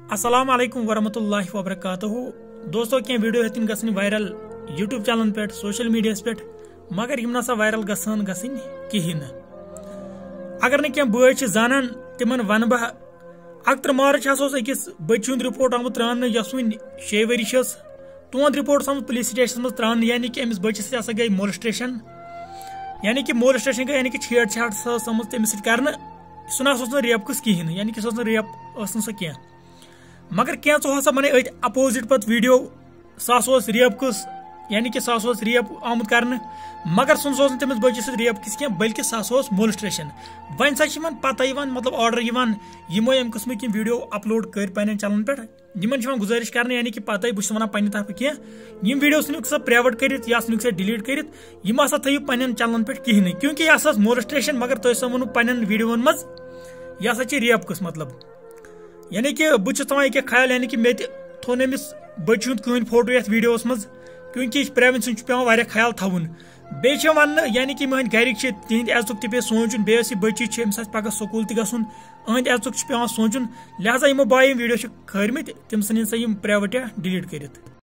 अस्सलाम वालेकुम वरहमतुल्लाहि वबरकातुहू। दोस्तों क्या वीडियो हेतिन गसन वायरल यूट्यूब चैनल पे सोशल मीडिया पे मगर यम नसा वायरल गसन कहें। अगर न क्या बॉय जानान तिमन वन बह 31 मार्च अकिस बच्चे रिपोर्ट आमुत त्रान यस वन 6 वरी तुंद रिपोर्ट आमुत पुलिस स्टेशन मज त्रान यानी कि अमिस बच्चस हसा गई मोलस्ट्रेशन यानी कि गई यानी कि छेड़छाड़ समझ तमिस कर सह रेप कस कहें यानी कि रेप सह क्या मगर क्या हसा बन अपोजिट पत वीडियो सह रेप कस यानी कि सह रेप आमुत कर मगर सह तमिस बच्चस रेप किस क्या बल्कि सह मोलस्ट्रेशन वन सा पता मतलब ऑर्डर यमो अम किस्म की वीडियो अपलोड कर पन्न चैनल पे गुजारिश कर यानी कि पता बहुत वन पन्ने तरफ क्या वीडियो सा प्राइवेट कर सा डिलीट कर थो पन्न चैनल पे कहें क्योंकि यह मोलस्ट्रेशन मगर तुम वो पन्न वीडियो मज यह रेप कस मतलब यानी कि बहुत थवान ख्याल यानी कि मे थो अमिस बच्चे कहीं फोटो ये वीडियो मज क्योंकि प्राइवेसी पे ख्याल थवन बे वन यानी कि मान घर तिंद इज्जत पे सोचुन बे बच्चे पगह स्कूल तहन अहद इज्जत पे सोचुन लिहाजा यमो बाय वीडियो खरमत तम सन सा प्राइवेट डिलीट कर।